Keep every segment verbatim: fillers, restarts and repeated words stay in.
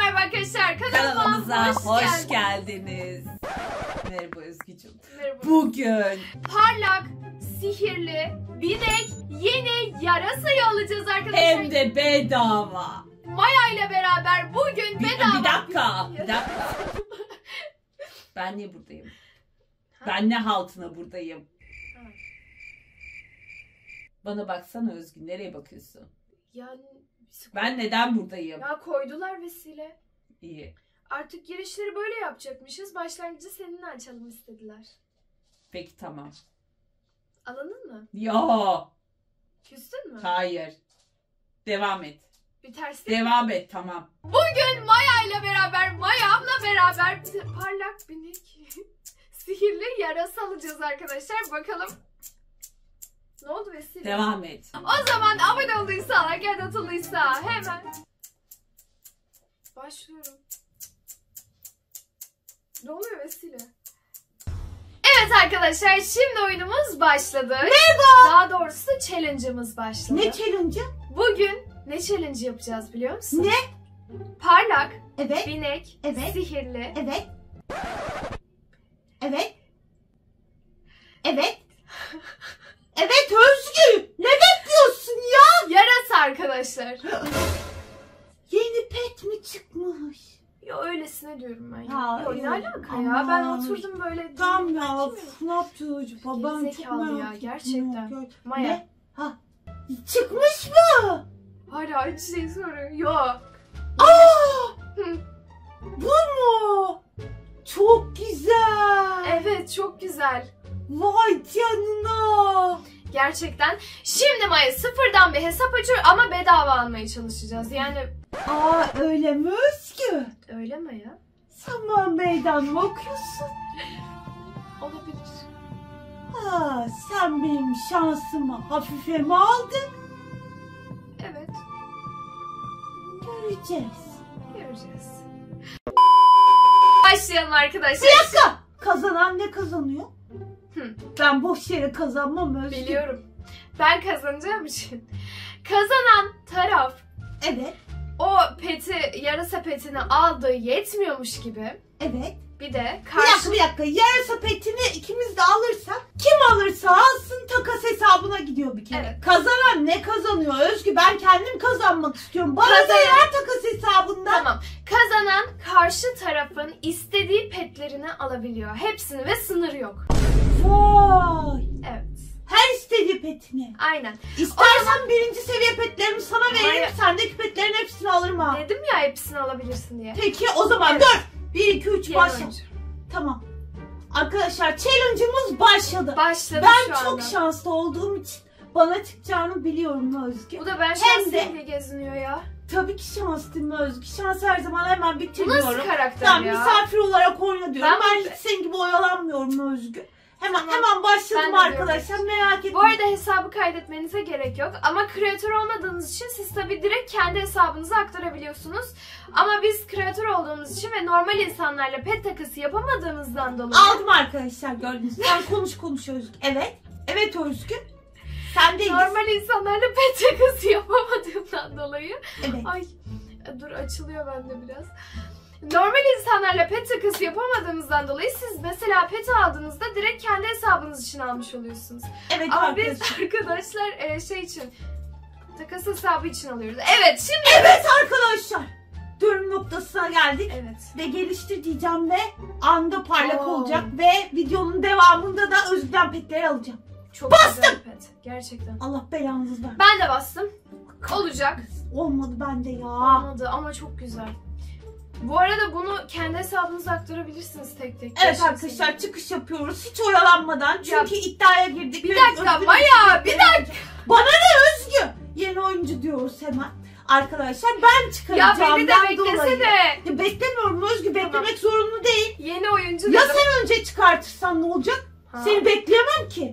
merhaba arkadaşlar. Kanalıma Kanalımıza hoş, hoş geldiniz. geldiniz. Merhaba Özgücüm. Merhaba. Bugün Parlak, sihirli, binek, yeni yarasayı alacağız arkadaşlar. hem de bedava. Maya ile beraber bugün Bir, bedava. bir dakika, bir dakika. Ben niye buradayım? Ha? Ben ne haltına buradayım? Ha. Bana baksana Özgün, nereye bakıyorsun? Yani Ben neden buradayım? ya koydular vesile. İyi. Artık girişleri böyle yapacakmışız. Başlangıcı seninle açalım istediler. Peki tamam. Alındın mı? Yo, Küstün mü? hayır. Devam et. Bir terslik. Devam et, tamam. Bugün Maya ile beraber, Maya'mla beraber parlak binek, sihirli yarasa alacağız arkadaşlar. Bakalım. Ne oldu vesile? Devam et. O zaman abone olduysa, like atılıysa hemen başlıyorum. Ne oluyor vesile? Evet arkadaşlar, şimdi oyunumuz başladı. Merhaba. Daha doğrusu challenge'ımız başladı. Ne challenge'ı? Bugün ne challenge yapacağız biliyor musun? Ne? Parlak, Evet. binek, Evet. sihirli, Evet. Evet. Evet. Evet Özgü. Ne bekliyorsun ya? yarasa arkadaşlar. Yeni pet mi çıkmış? Ya öylesine diyorum ben ya. Ha, Ya ne yok. alaka ya? Aman. Ben oturdum böyle. Tam ya. Belki mi? Of, ne yapacağız acaba? Ben çok Gerizekalı merak ya, ettim. gerçekten. Gör- Maya. Ne? Ha. Çıkmış mı? Hala aynı şeyi soruyor. Yok. Aa! Hı. Bu mu? Çok güzel. Evet, çok güzel. Vay canına. Gerçekten. Şimdi Maya sıfırdan bir hesap açıyor ama bedava almaya çalışacağız. Yani Aa öyle mi Özgü? öyle mi ya? Sen bana meydan mı okuyorsun? Olabilir. Ha, sen benim şansımı hafife mi aldın? Evet. Göreceğiz. Göreceğiz. Başlayalım arkadaşlar. Bir dakika. Kazanan ne kazanıyor? Hı. Ben boş yere kazanmam Özgür. Biliyorum. Ben kazanacağım için. Kazanan taraf Evet. o peti, yarasa petini aldığı yetmiyormuş gibi. Evet. Bir de Bir karşı... dakika bir dakika. Yarasa petini ikimiz de alırsak kim alırsa alsın takas hesabına gidiyor bir kere. Evet. Kazanan ne kazanıyor Özgü? Ben kendim kazanmak istiyorum. Bana Kazanan- da yer takas hesabından. Tamam. Kazanan karşı tarafın istediği petlerini alabiliyor. Hepsini ve sınır yok. Vay. Evet. Her istediği petini. Aynen. İstersen birinci seviye petlerimi sana veririm. Maya- Sendeki petlerin hepsini alırım ha. Dedim ya hepsini alabilirsin diye. Peki o zaman Evet. dur. bir iki üç Yeni başla. oyuncu. Tamam. Arkadaşlar challenge'ımız başladı. Başladı Ben şu çok anda. şanslı olduğum için bana çıkacağını biliyorum Özgü. Bu da ben Hem şanslıyım de- diye geziniyor ya. Tabii ki şanslıyım Özgü. Şans her zaman hemen Bu bitiriyorum. nasıl karakter Sen ya? misafir olarak oyna diyorum. Ben Ben, bu- hiç senin gibi oyalanmıyorum Özgü. Hemen Tamam. hemen Ben başladım de arkadaşlar. Merak etmeyin. Bu arada hesabı kaydetmenize gerek yok. Ama kreatör olmadığınız için siz tabii direkt kendi hesabınıza aktarabiliyorsunuz. Ama biz kreatör olduğumuz için ve normal insanlarla pet takası yapamadığımızdan dolayı... Aldım arkadaşlar gördünüz. Sen konuş konuş Özgü. Evet. Evet Özgü. Sen de Normal insanlarla pet takası yapamadığımdan dolayı... Evet. Ay dur açılıyor bende biraz. Normal insanlarla pet takası yapamadığımızdan dolayı siz mesela pet aldığınızda direkt kendi hesabınız için almış oluyorsunuz. Evet Ama arkadaşlar. biz arkadaşlar e, şey için takas hesabı için alıyoruz. Evet şimdi. Evet arkadaşlar. Dönüm noktasına geldik. Evet. Ve geliştir diyeceğim ve anda parlak Oo. olacak. Ve videonun devamında da Özgü'den petleri alacağım. Çok Bastım. güzel bir pet. Gerçekten. Allah belanızı versin. Ben de bastım. Olacak. Olmadı bende ya. Olmadı ama çok güzel. Bu arada bunu kendi hesabınıza aktarabilirsiniz tek tek. Evet Yaşasın. arkadaşlar çıkış yapıyoruz. Hiç oyalanmadan. Çünkü Ya, iddiaya girdik. bir ve dakika, Özgür'ün Maya, bir petleri alacağım. Bana ne Özgü? Yeni oyuncu diyoruz hemen. Arkadaşlar ben Ya çıkaracağım. beni de beklesene. Ya beklemiyorum Özgü. Tamam. Beklemek zorunlu değil. Yeni oyuncu Ya dedim. sen önce çıkartırsan ne olacak? Ha. Seni bekleyemem ki.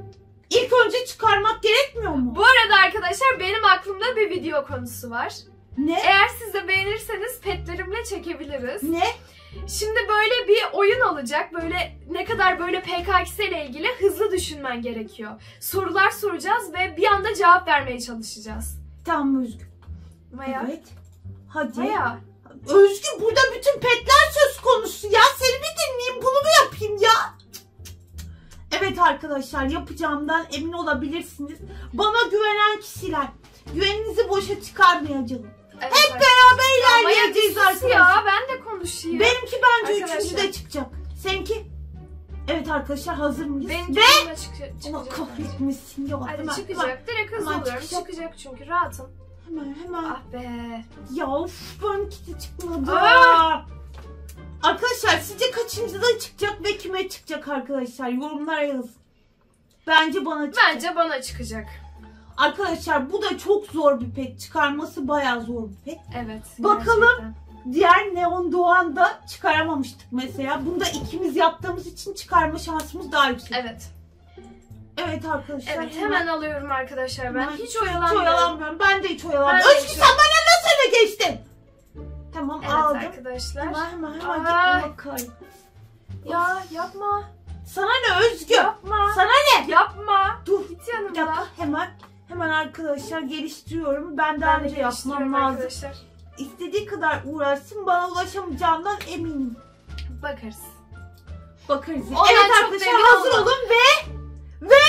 İlk önce çıkarmak gerekmiyor mu? Bu arada arkadaşlar benim aklımda bir video konusu var. Ne? Eğer siz de beğenirseniz petlerimle çekebiliriz. Ne? Şimdi böyle bir oyun olacak. Böyle ne kadar böyle P K X ile ilgili hızlı düşünmen gerekiyor. Sorular soracağız ve bir anda cevap vermeye çalışacağız. Tamam Özgür. Maya. Evet. Hadi. Maya. Özgü burada bütün petler söz konusu ya. Seni bir dinleyeyim, bunu mu yapayım ya? Evet arkadaşlar, yapacağımdan emin olabilirsiniz. Bana güvenen kişiler, güveninizi boşa çıkarmayacağım. Evet, Hep arkadaşlar. beraber Ya ilerleyeceğiz Maya, sus arkadaşlar. ya, ben de konuşayım. Benimki bence Arkadaşlar. üçüncüde çıkacak. Seninki? Evet arkadaşlar, hazır mıyız? Benimki Ve bunda çıkacak. Allah çıkacak. kahretmesin ya. Hadi Hemen, çıkacak. hemen, Direkt hızlı hemen oluyorum. çıkacak. Çıkacak çünkü rahatım. hemen, hemen. Ah be. Ya of, benimki de çıkmadı. Aa! Arkadaşlar sizce kaçıncıda çıkacak ve kime çıkacak arkadaşlar? Yorumlara yazın. Bence bana çıkacak. Bence bana çıkacak. Arkadaşlar bu da çok zor bir pet. Çıkarması bayağı zor bir pet. Evet. Bakalım. Gerçekten. Diğer Neon Doğan'da çıkaramamıştık mesela. Bunda ikimiz yaptığımız için çıkarma şansımız daha yüksek. Evet. Evet arkadaşlar. Evet, hemen alıyorum arkadaşlar. Ben hemen hiç hiç oyalanmıyorum. oyalanmıyorum. Ben de hiç oyalanmıyorum. Ben de Özgü hiç sen bana nasıl öne geçtin? Tamam, Evet aldım. arkadaşlar. Hemen hemen hemen Ay. gitme bakalım. Ya yapma. Sana ne Özgü? Yapma. Sana ne? Yapma. Dur. Git Bir dakika, yanımda. hemen hemen arkadaşlar geliştiriyorum. Ben daha Ben de önce yapmam geliştiriyorum lazım. arkadaşlar. İstediği kadar uğraşsın, bana ulaşamayacağından eminim. Bakarız. Bakarız. Ondan Evet çok arkadaşlar, emin hazır olma. olun ve ve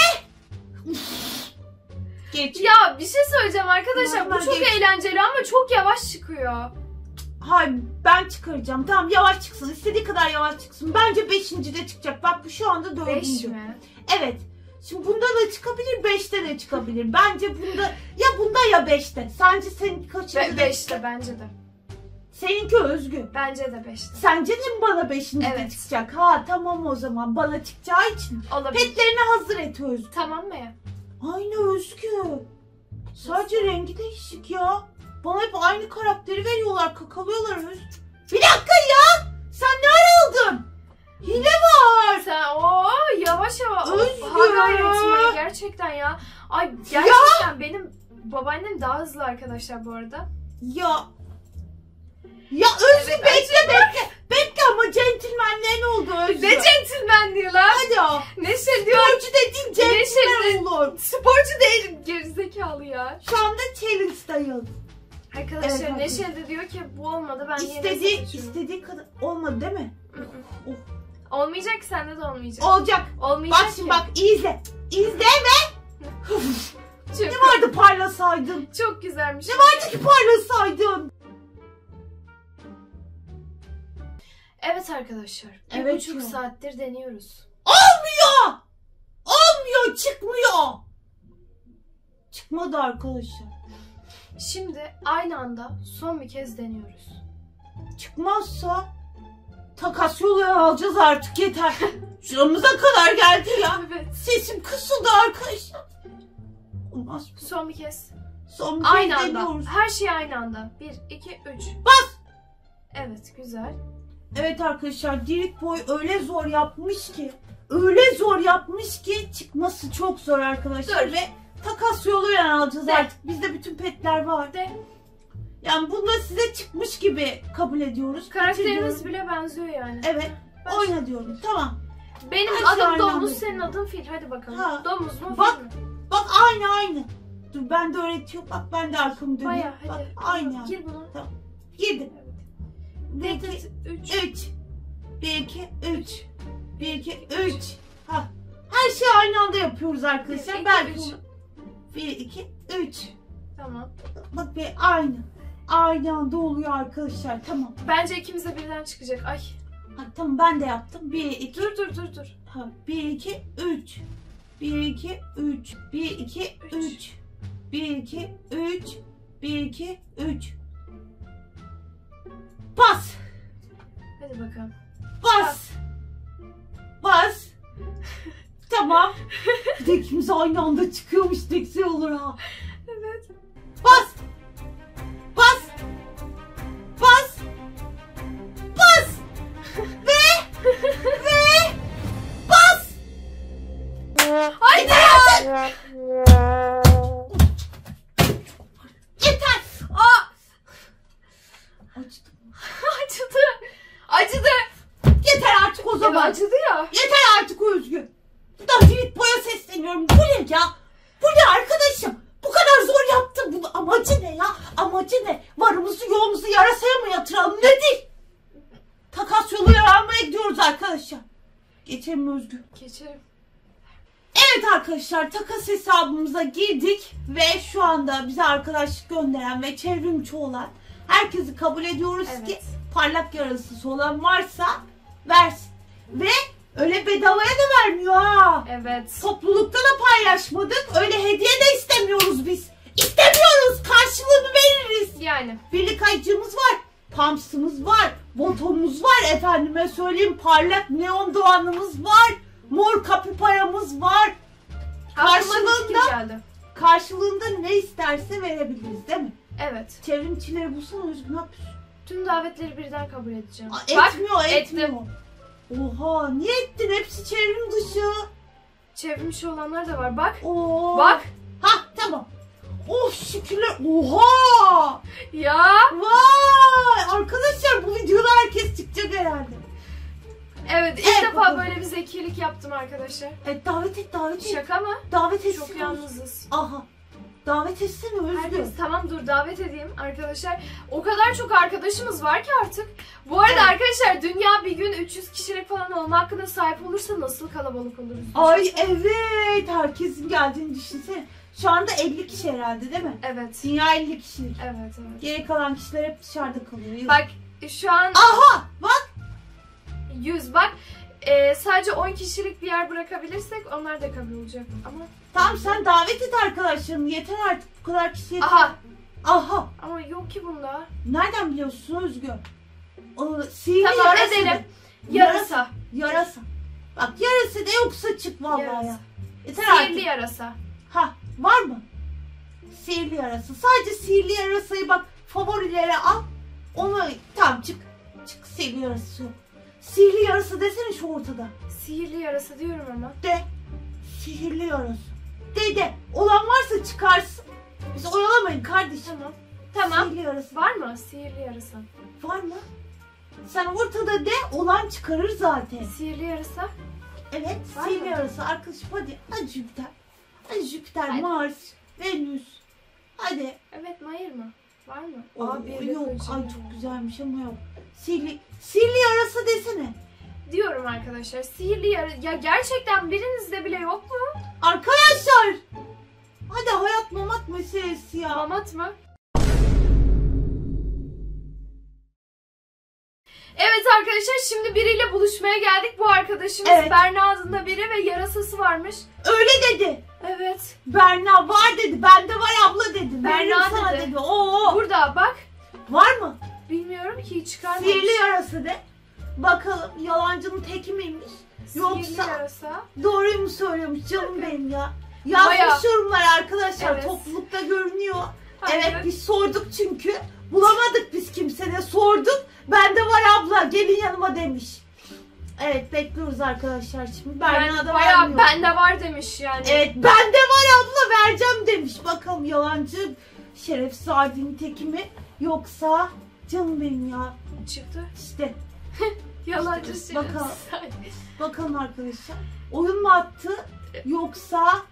geç. Ya bir şey söyleyeceğim arkadaşlar. Normal Bu çok geç. eğlenceli ama çok yavaş çıkıyor. Hayır, ben çıkaracağım. Tamam, yavaş çıksın. İstediği kadar yavaş çıksın. Bence beşincide çıkacak. Bak bu şu anda dördüncü. Beş mi? Evet. Şimdi bunda da çıkabilir, beşte de çıkabilir. Bence bunda ya bunda ya beşte. Sence senin kaçıncı? Be beşte bence de. Seninki Özgü. Bence de beşte. Sence de mi bana beşincide Evet. çıkacak? Ha tamam, o zaman bana çıkacağı için. Olabilir. Petlerini hazır et Özgü. Tamam mı ya? Aynı Özgü. Sadece rengi değişik ya. Bana hep aynı karakteri veriyorlar, kakalıyorlar Özgü. Bir dakika ya! Sen ne ara aldın? Hile var. Sen o yavaş yavaş. Özgür. Hala öğretmeye gerçekten ya. Ay gerçekten benim babaannem daha hızlı arkadaşlar bu arada. Ya. Ya Özgü, Evet, bekle bekle. Bekle ama centilmenliğe ne oldu Özgü? Ne centilmenliği lan? Hadi ya. Neşe diyor. Sporcu dediğin centilmen Neşe- olur. Sporcu değil gerizekalı ya. Şu anda challenge'dayız. Arkadaşlar Evet, Neşe de diyor ki bu olmadı ben yine İstediği, seçiyorum. istediği kadar olmadı değil mi? Hı hı. Oh. Olmayacak, sende de olmayacak. Olacak. Olmayacak Bak şimdi ki. bak, izle. İzle ve Çok, ne vardı parlasaydın? çok güzelmiş. Ne vardı ki parlasaydın? Evet arkadaşlar. Bir Evet buçuk ya. saattir deniyoruz. Olmuyor. Olmuyor, çıkmıyor. Çıkmadı arkadaşlar. Şimdi aynı anda son bir kez deniyoruz. Çıkmazsa takas yolu alacağız artık, yeter. Şuramıza kadar geldi ya. Evet. Sesim kısıldı arkadaşlar. Olmaz. Son bir kez. Son bir kez Aynı anda. deniyoruz. Her şey aynı anda. Bir, iki, üç. Bas. Evet, güzel. Evet arkadaşlar, Dirit Boy öyle zor yapmış ki. Öyle zor yapmış ki çıkması çok zor arkadaşlar. Dur. Ve takas yoluyla alacağız De. artık. Bizde bütün petler var. De. Yani bunda size çıkmış gibi kabul ediyoruz. Karakterimiz Bitiriyoruz. bile benziyor yani. Evet. Ben- Oyna diyorum. Tamam. Benim Her şey adım aynı Domuz, anda. senin adın Fil. Hadi bakalım. Ha. Domuz mu, Bak. Fil mi? Bak aynı aynı. Dur, ben de öğretiyor. Bak ben de arkamı dönüyorum. Baya Bak hadi. aynı yani. Gir bunu. Girdim. Evet. Bir, Bir, iki, iki, üç. üç. Bir, iki, üç. Bir, iki, üç. Ha. Her şeyi aynı anda yapıyoruz arkadaşlar. Bir, iki, Belki üç. bunu. Bir, iki, üç. Tamam. Bak bir aynı. Aynı anda oluyor arkadaşlar. Tamam. Bence ikimiz de birden çıkacak. Ay. Ha, tamam, ben de yaptım. Bir, iki, Dur dur dur dur. ha, bir, iki, üç. Bir, iki, üç. Bir, iki, Üç. üç. Bir, iki, üç. Bir, iki, üç. Bas. Hadi bakalım. Bas. Bas. Tamam. Bir de ikimiz aynı anda çıkıyormuş. Ne güzel olur ha. Evet. Bas. Bas. Bas. Bas. Ve. Ve. Bas. Haydi. Yeter. Aa, Acıdı. acıdı. Acıdı. Yeter artık o zaman. Acıdı ya. Yeter artık Özgü. Bu da Dirit Boy'a sesleniyorum. Bu ne ya? Bu ne arkadaşım? Bu kadar zor yaptı. yaptı? Bu amacı ne ya? Amacı ne? Varımızı yoğumuzu yarasaya mı yatıralım? Nedir? Takas yoluyla almaya gidiyoruz arkadaşlar. Geçelim Özgü. Geçelim. Evet arkadaşlar, takas hesabımıza girdik ve şu anda bize arkadaşlık gönderen ve çevrimçi olan herkesi kabul ediyoruz Evet. ki parlak yarasısı olan varsa versin. Ve öyle bedavaya da vermiyor ha. Evet. Toplulukta da paylaşmadık. Öyle hediye de istemiyoruz biz. İstemiyoruz. Karşılığını veririz. Yani. Birlik ayıcığımız var. Pamsımız var. Botomuz var. Efendime söyleyeyim, parlak neon doğanımız var. Mor kapiparamız var. Aklıma bir fikir Karşılığında, geldi. karşılığında ne isterse verebiliriz değil mi? Evet. Çevrimçileri bulsana Özgür, ne yapıyorsun? Tüm davetleri birden kabul edeceğim. Aa, Bak, etmiyor, etmiyor. ettim. Oha, niye ettin? Hepsi çevrim dışı. Çevrimiçi olanlar da var. Bak. Oo. Bak. Ha, tamam. Of, şükürler. Oha. Ya. Vay. Arkadaşlar, bu videoda herkes çıkacak herhalde. Evet, ilk Evet, defa bakalım. böyle bir zekilik yaptım arkadaşlar. Evet, davet et, davet et. Şaka mı? Davet etsene. Çok yalnızız. Aha. Davet etsene Özgür. Herkes tamam, dur davet edeyim arkadaşlar. O kadar çok arkadaşımız var ki artık. Bu arada Evet. arkadaşlar, dünya bir gün üç yüz kişilik falan olma hakkına sahip olursa nasıl kalabalık oluruz? Ay evet, herkesin geldiğini düşünsene. Şu anda elli kişi herhalde değil mi? Evet. Dünya elli kişilik. Evet evet. Geri kalan kişiler hep dışarıda kalıyor. Bak şu an Aha bak. yüz bak. Ee, sadece on kişilik bir yer bırakabilirsek onlar da kabul olacak. Ama Tamam, sen davet et arkadaşlarını. Yeter artık, bu kadar kişi yeter. aha, Aha. ama yok ki bunda. Nereden biliyorsun Özgür? O sihirli Tamam, yarası edelim. de. Yarasa. Yarasa. Bak, yarası da yoksa çık vallahi Yarasa. ya. Yeter Sihirli artık. yarasa. Ha, var mı? Sihirli yarasa. Sadece sihirli yarasayı bak favorilere al. Onu tamam, çık. Çık, sihirli yarası yok. Sihirli yarasa desene şu ortada. Sihirli yarasa diyorum ama. De. Sihirli yarasa. De de. Olan varsa çıkarsın. Bizi oyalamayın kardeşim. Tamam. Tamam. Sihirli yarasa. Var mı sihirli yarasa? Var mı? Sen ortada de, olan çıkarır zaten. Sihirli yarasa? Evet, Var sihirli mı? yarasa arkadaşım, hadi. Hadi Jüpiter. Hadi Jüpiter, Hadi. Mars, Venüs. Hadi. Evet mi, hayır mı? Var mı? Oo, Aa, bir de yok, koyacağım. ay çok güzelmiş ama yok. Sihirli, sihirli yarasa desene. Diyorum arkadaşlar, sihirli yarasa. Ya gerçekten birinizde bile yok mu? Arkadaşlar. Hadi, hayat mamat meselesi ya. Mamat mı? Evet arkadaşlar, şimdi biriyle buluşmaya geldik. Bu arkadaşımız Evet. Berna adında biri ve yarasası varmış. Öyle dedi. Evet. Berna var dedi. Bende var abla dedi. Berna Veririm sana dedi. dedi. Oo. Burada bak. Var mı? Bilmiyorum ki, hiç çıkarmamış. Sihirli yarası de. Bakalım yalancının teki miymiş? Sihirli Yoksa yarasa. doğruyu mu söylüyormuş canım Bakın. benim ya. Bayağı. Yazmış yorumlar arkadaşlar. Evet. Toplulukta görünüyor. Hayır. Evet, biz sorduk çünkü. Bulamadık biz kimsene. Sorduk. Bende var abla. Gelin yanıma demiş. Evet, bekliyoruz arkadaşlar şimdi. Berna'da Yani bayağı vermiyor. bende var demiş yani. Evet, bende var abla, vereceğim demiş. Bakalım yalancı şerefsiz adinin teki mi? Yoksa canım benim ya. Çıktı. İşte Yalancı İşte, şerefsiz. bakalım. bakalım arkadaşlar. Oyun mu attı yoksa...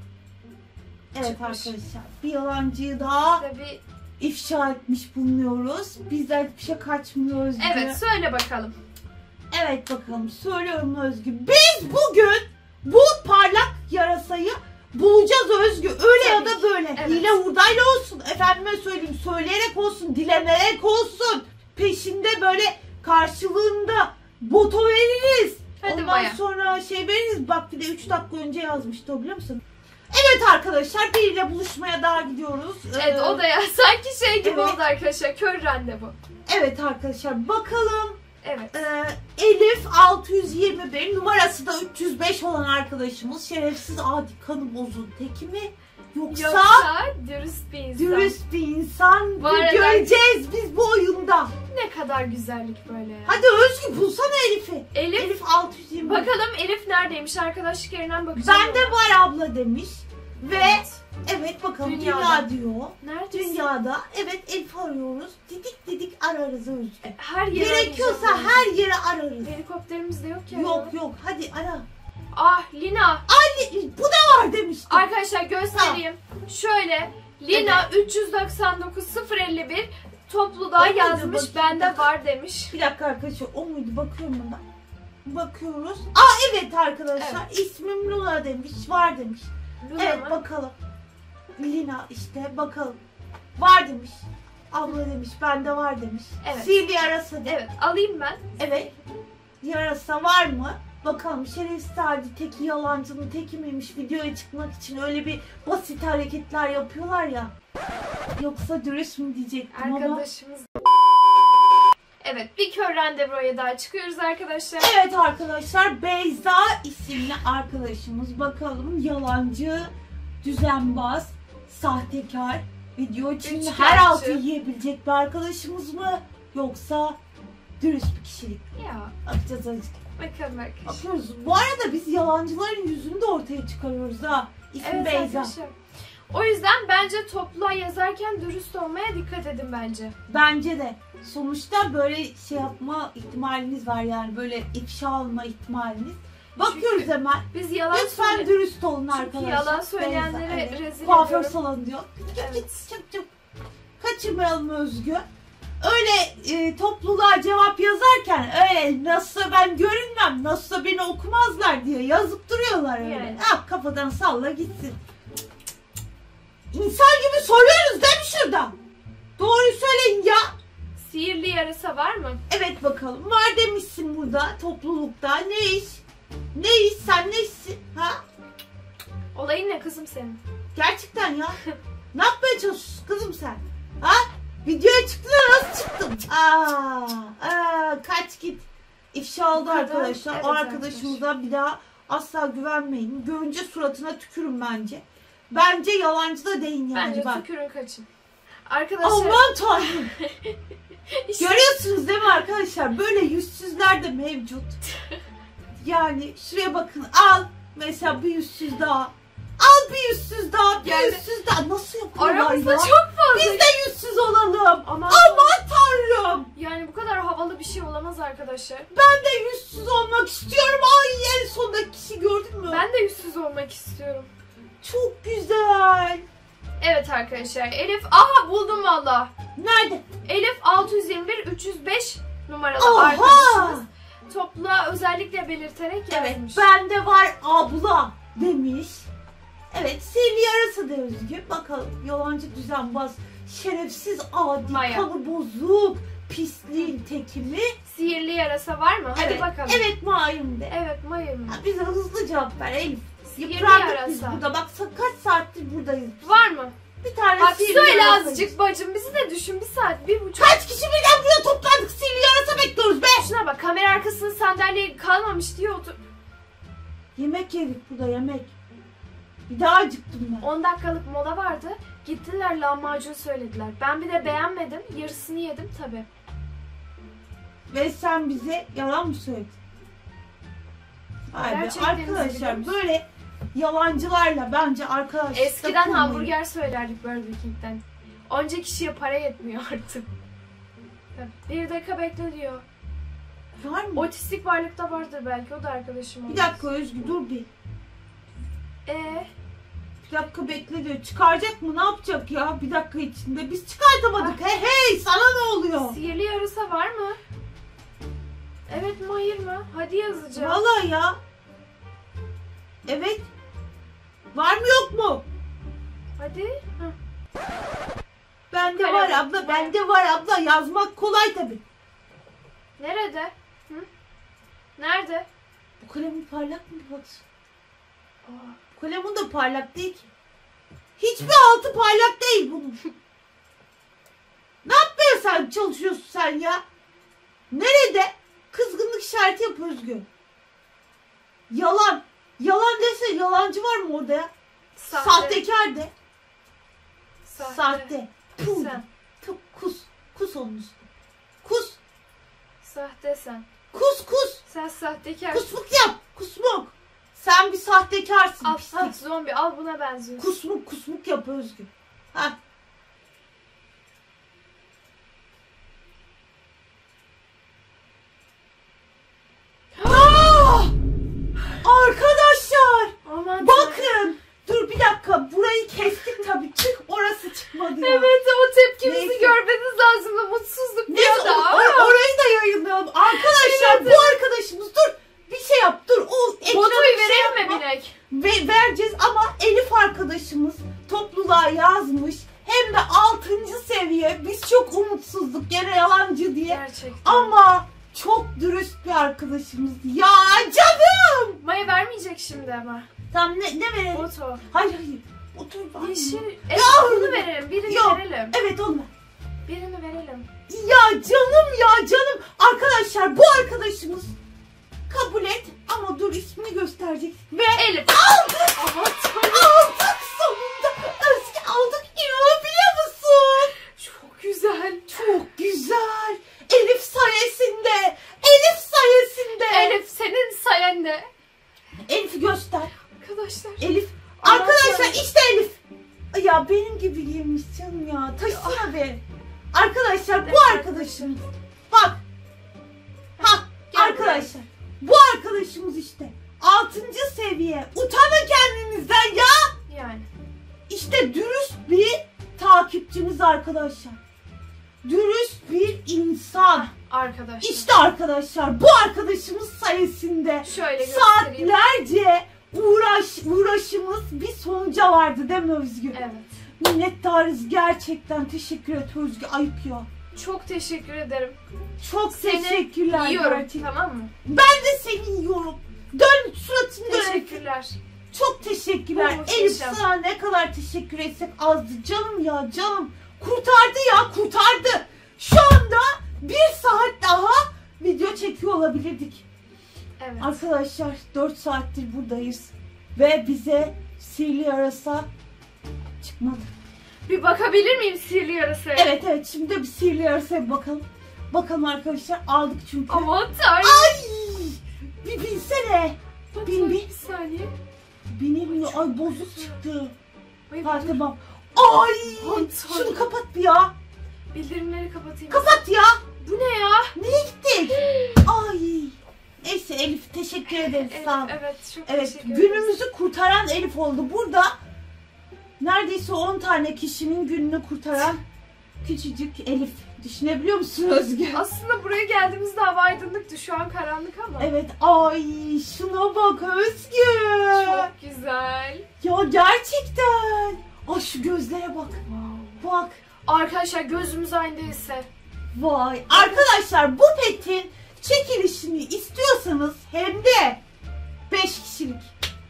Evet Çıkmış. arkadaşlar, bir yalancıyı daha Tabii. ifşa etmiş bulunuyoruz. Bizler bir şey kaçmıyoruz. Evet, söyle bakalım. Evet bakalım, söylüyorum Özgü. Biz bugün bu parlak yarasayı bulacağız Özgü. Öyle Tabii ya da ki. böyle. Evet. Hile hurdayla olsun. Efendime söyleyeyim, söyleyerek olsun, dilenerek olsun. Peşinde böyle karşılığında boto veririz. Hadi Ondan Maya. sonra şey veririz. Bak, bir de üç dakika önce yazmıştı o, biliyor musun? Evet arkadaşlar, biriyle buluşmaya daha gidiyoruz. Evet, Ee, o da ya sanki şey gibi evet. oldu arkadaşlar. Kör randevu. Evet arkadaşlar, bakalım. Evet. Ee, Elif altı yüz yirmi bir, numarası da üç yüz beş olan arkadaşımız şerefsiz adi kanı bozun teki mi? Yoksa, Yoksa dürüst bir insan. dürüst bir insan Bu arada- göreceğiz biz bu oyunda. Ne kadar güzellik böyle ya. Hadi Özgü, bulsana Elif'i. Elif, Elif altı yüz yirmi bir. bakalım Elif neredeymiş? Arkadaşlık yerinden bakacağım. Bende var abla demiş. Ve evet, Evet. bakalım, Dünyada. dünya diyor. Neredesin? Dünyada evet, Elif arıyoruz. Didik didik ararız Özgü. Her yere Gerekiyorsa arayacağım. her yere ararız. Helikopterimiz de yok ya. Yok yok, hadi ara. Ah Lina. Ali, bu da var demiştim. Arkadaşlar göstereyim. Şöyle Lina üç yüz doksan dokuz sıfır elli bir Topluda muydu? yazmış, Bakayım. bende var demiş. Bir dakika arkadaşlar, o muydu? Bakıyorum buna. Bakıyoruz. Aa evet arkadaşlar, ismim Luna demiş, var demiş. Luna Evet mı? bakalım. Lina işte bakalım. Var demiş. Abla demiş, bende var demiş. Evet. Sihirli yarasa de. Evet, alayım ben. Evet. Yarasa var mı? Bakalım şerefsiz halde teki yalancının teki miymiş, videoya çıkmak için öyle bir basit hareketler yapıyorlar ya. Yoksa dürüst mü diyecektim ama. Arkadaşımız. Evet, bir kör randevuya daha çıkıyoruz arkadaşlar. Evet arkadaşlar, Beyza isimli arkadaşımız. Bakalım yalancı, düzenbaz, sahtekar, video için Üçkağıtçı. her altı yiyebilecek bir arkadaşımız mı? Yoksa dürüst bir kişilik. Ya, Bakacağız azıcık. bakalım arkadaşlar. Bakıyoruz. Bu arada biz yalancıların yüzünü de ortaya çıkarıyoruz ha. İsim Evet Beyza. arkadaşlar. O yüzden bence topluluğa yazarken dürüst olmaya dikkat edin bence. Bence de. Sonuçta böyle şey yapma ihtimaliniz var, yani böyle ifşa alma ihtimaliniz. Bakıyoruz Çünkü hemen. Biz yalan Lütfen söyle- dürüst olun Çünkü arkadaşlar. yalan söyleyenleri Beyza, evet. rezil Kuaför ediyorum. salonu diyor. Git git Evet. git, çık çık. Kaçırmayalım Özgü. Öyle e, topluluğa cevap yazarken öyle nasılsa ben görünmem, nasılsa beni okumazlar diye yazıp duruyorlar öyle. Yani. Ah, kafadan salla gitsin. İnsan gibi soruyoruz değil mi şurada? Doğruyu söyleyin ya. Sihirli yarasa var mı? Evet bakalım, var demişsin burada toplulukta. Ne iş? Ne iş, sen ne işsin? Ha? Olayın ne kızım senin? Gerçekten ya. Ne yapmaya çalışıyorsun kızım sen? Ha? Videoya çıktın da nasıl çıktın? Aa, aa, kaç git. İfşa oldu Bu kadar, arkadaşlar. evet o arkadaşımıza bir daha asla güvenmeyin. Görünce suratına tükürün bence. Bence yalancı da deyin yani. Bence bak. tükürün kaçın. Arkadaşlar Aman tanrım. işte Görüyorsunuz değil mi arkadaşlar? Böyle yüzsüzler de mevcut. Yani şuraya bakın. Al. Mesela bir yüzsüz daha. Al bir yüzsüz daha. Bir Yani yüzsüz daha. Nasıl yapıyorlar aramızda ya? çok fazla. Biz de yüzsüz olalım. Aman, Aman tanrım. yani bu kadar havalı bir şey olamaz arkadaşlar. Ben de yüzsüz olmak istiyorum. Ay, en sondaki kişi gördün mü? Ben de yüzsüz olmak istiyorum. Çok güzel. Evet arkadaşlar, Elif, aha buldum valla. Nerede? Elif altı yüz yirmi bir üç yüz beş numaralı Oha. arkadaşımız topluluğa özellikle belirterek Evet, yazmış. bende var abla demiş. Evet, sihirli yarasa da Özgü. Bakalım, yalancı, düzenbaz, şerefsiz, adi, Maya. kanı bozuk, pisliğin tekimi. Sihirli yarasa var mı? Hadi Evet, bakalım. evet Mayım de. Evet, mayım. Ha, bize hızlı cevap ver Elif. Sihirli Yıprandık biz yarasa. burada. Bak kaç saattir buradayız. Var mı? Bir tane Bak sihirli söyle yarasa. azıcık bacım, bizi de düşün, bir saat, bir buçuk. Kaç kişi birden buraya toplandık, sihirli yarasa bekliyoruz be. Şuna bak, kamera arkasında sandalye kalmamış diye otur. Yemek yedik burada, yemek. Bir daha acıktım ben. on dakikalık mola vardı. Gittiler lahmacun söylediler. Ben bir de beğenmedim. Yarısını yedim tabi. Ve sen bize yalan mı söyledin? Vay be, Gerçekten arkadaşlar üzülüyoruz. böyle yalancılarla bence arkadaşlar. Eskiden hamburger söylerdik Burger King'den. Onca kişiye para yetmiyor artık. Bir dakika bekle diyor. Var mı? Otistik varlıkta vardır belki, o da arkadaşım olur. Bir dakika Özgü, dur bir. Ee, Bir dakika bekle diyor. Çıkaracak mı? Ne yapacak ya? Bir dakika içinde. Biz çıkartamadık. Hey hey, sana ne oluyor? sihirli yarasa var mı? Evet mi hayır mı? Hadi yazacağım. Vallahi ya. Evet. Var mı yok mu? Hadi. Heh. Bende Kalem. var abla. Bende var abla. Yazmak kolay tabii. Nerede? Hı? Nerede? Bu kalemin parlak mı bak? Aa, Bu kalemin de parlak değil ki. Hiçbir altı parlak değil bunun. Ne yapmaya sen çalışıyorsun sen ya? Nerede? Kızgınlık işareti yap Özgü. Yalan. Yalan dese yalancı var mı orada ya? Sahte. Sahtekar de. Sahte. Sahte. Puh. Sen. Puh, kus. Kus onun üstüne. Kus. Sahte sen. Kus kus. Sen sahtekar. Kusmuk yap. Kusmuk. Sen bir sahtekarsın. Al, pislik. al zombi al, buna benziyor. Kusmuk kusmuk yap Özgü. Ha. Aa! Arkadaşlar Aman bakın. Dur bir dakika. Burayı kestik tabii. Çık, orası diye. Gerçekten. Ama çok dürüst bir arkadaşımız. Ya canım. Maya vermeyecek şimdi ama. Tamam ne, ne verelim? Oto. Hayır hayır. Otur bak. Yeşil. Ya. Evet, bunu verelim. Birini Yok. verelim. Evet onu. Birini verelim. Ya canım ya canım. Arkadaşlar bu arkadaşımız kabul et ama dur ismini gösterecek. Ve Elif. aldık. Ama tabii. Aldık sonunda. Özge aldık. İnanabiliyor musun? Çok güzel. Çok güzel. Elif sayesinde. Elif sayesinde. Elif senin sayende. Elif'i göster. Arkadaşlar. Elif. Aa, Arkadaşlar evet. işte Elif. Ya benim gibi giymiş canım ya. Taşısana be. Arkadaşlar bu Evet, arkadaşımız. Bak. Ha Gel arkadaşlar. Bu arkadaşımız işte. Altıncı seviye. Utanın kendinizden ya. Yani. İşte dürüst bir takipçimiz arkadaşlar. Dürüst bir insan. Arkadaşlar. İşte arkadaşlar bu arkadaşımız sayesinde Şöyle göstereyim. saatlerce uğraş uğraşımız bir sonuca vardı değil mi Özgür? Evet. Minnettarız gerçekten. Teşekkür et Özgür. Ayıp ya. Çok teşekkür ederim. Çok Seni teşekkürler. Yiyorum gerçekten. tamam mı? Ben de seni yiyorum. Dön suratını dön. Teşekkürler. Çok teşekkürler. Bu Elif muhteşem. sana ne kadar teşekkür etsek azdı. Canım ya canım. Kurtardı ya kurtardı. Şu anda bir saat daha video çekiyor olabilirdik. Evet. Arkadaşlar dört saattir buradayız. Ve bize sihirli yarasa çıkmadı. Bir bakabilir miyim sihirli yarasaya? Evet evet şimdi de bir sihirli yarasaya bir bakalım. Bakalım arkadaşlar aldık çünkü. Aman tanrım. Ay! Bir binsene. Dur, bin, dur, bin. Bir saniye. Binemiyor. Ay bozuk çıktı. Ay, Ha dur. tamam. Ay! Aman Şunu tanrım. kapat bir ya. Bildirimleri kapatayım. Kapat ya. Bu ne ya? Nereye gittik? Ay! Neyse Elif teşekkür ederiz. Evet, Sağ ol. evet çok Evet teşekkür ederiz. günümüzü kurtaran Elif oldu. Burada neredeyse on tane kişinin gününü kurtaran küçücük Elif. Düşünebiliyor musun Özgür? Aslında buraya geldiğimizde hava aydınlıktı. Şu an karanlık ama. Evet ay şuna bak Özgür. Çok güzel. Ya gerçekten. Ay şu gözlere bak. Bak. Arkadaşlar gözümüz aynı değilse. Vay. Arkadaşlar bu petin çekilişini istiyorsanız hem de beş kişilik.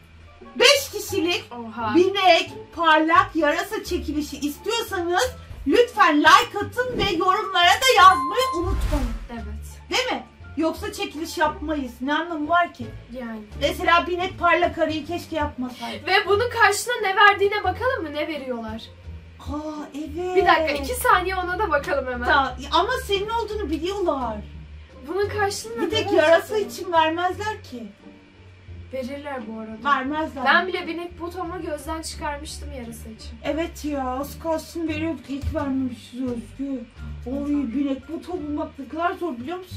beş kişilik Oha. binek parlak yarasa çekilişi istiyorsanız lütfen like atın ve yorumlara da yazmayı unutmayın. Evet. Değil mi? Yoksa çekiliş yapmayız. Ne anlamı var ki? Yani. Mesela binek parlak arıyı keşke yapmasaydık. Ve bunun karşılığında ne verdiğine bakalım mı? Ne veriyorlar? Aa evet. Bir dakika iki saniye ona da bakalım hemen. Ta- ama senin olduğunu biliyorlar. Bunun karşılığında Bir ne tek verecek yarasa bana? için vermezler ki. Verirler bu arada. Vermezler. Ben bile binek butomu gözden çıkarmıştım yarasa için. Evet ya az kalsın veriyorduk. İlk vermemişiz Özgür. Oy binek buton bulmak ne kadar zor biliyor musun?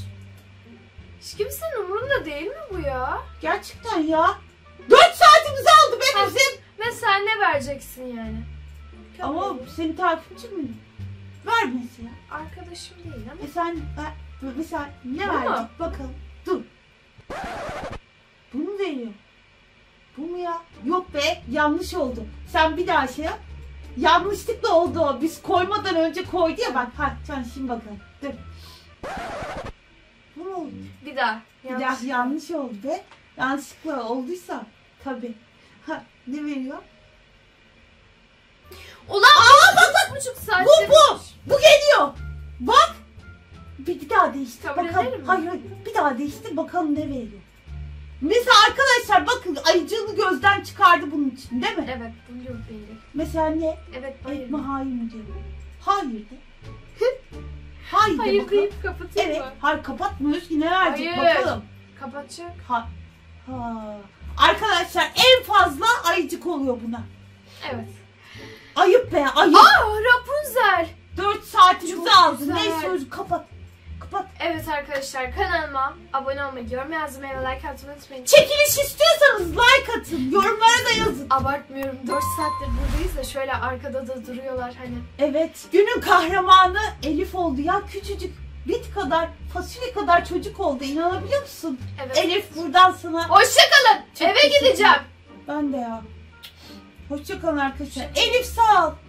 Hiç kimsenin umurunda değil mi bu ya? Gerçekten ya. Dört saatimizi aldı be Ha. bizim. Mesela ne vereceksin yani? Ama Köpeğim. senin takipçin mi? Ver mesela. Arkadaşım değil ama. E sen e, mesela ne Bu mu? verdik bakalım. Dur. Bunu veriyor. Bu mu ya? Yok be yanlış oldu. Sen bir daha şey yap. Yanlışlıkla oldu o. Biz koymadan önce koydu ya bak. Ha sen şimdi bakalım. Dur. Bu mu oldu? Bir daha. Bir daha yanlış oldu be. Yanlışlıkla olduysa tabii. Ha ne veriyor? Ulan Aa, bak bak buçuk saat. Bu bu. Bu geliyor. Bak. Bir, bir daha değiştir Kabul bakalım. ederim mi? Hayır hayır. Bir daha değiştir bakalım ne veriyor. Mesela arkadaşlar bakın ayıcığını gözden çıkardı bunun için değil mi? Evet bunu beğendim. Mesela ne? Evet Evet hayır. mi hayır mı diyor. Hayır de. Hayır de Hayır bakalım. deyip kapatayım Evet. mı? Hayır kapatmıyoruz ki ne verecek Hayır. bakalım. Kapatacak. Ha. Ha. Arkadaşlar en fazla ayıcık oluyor buna. Evet. Ayıp be ayıp. Aa Rapunzel. dört saatimizi Çok aldı. güzel. Neyse Özgür kapat. Kapat. Evet arkadaşlar kanalıma abone olmayı, yorum yazmayı ve like atmayı unutmayın. Çekiliş istiyorsanız like atın. Yorumlara da yazın. Abartmıyorum. dört saattir buradayız da şöyle arkada da duruyorlar hani. Evet. Günün kahramanı Elif oldu ya. Küçücük bit kadar, fasulye kadar çocuk oldu. İnanabiliyor musun? Evet. Elif buradan sana... Hoşçakalın. Çok Eve teşekkür gideceğim. Ben de ya. Hoşçakalın arkadaşlar. Elif sağ ol.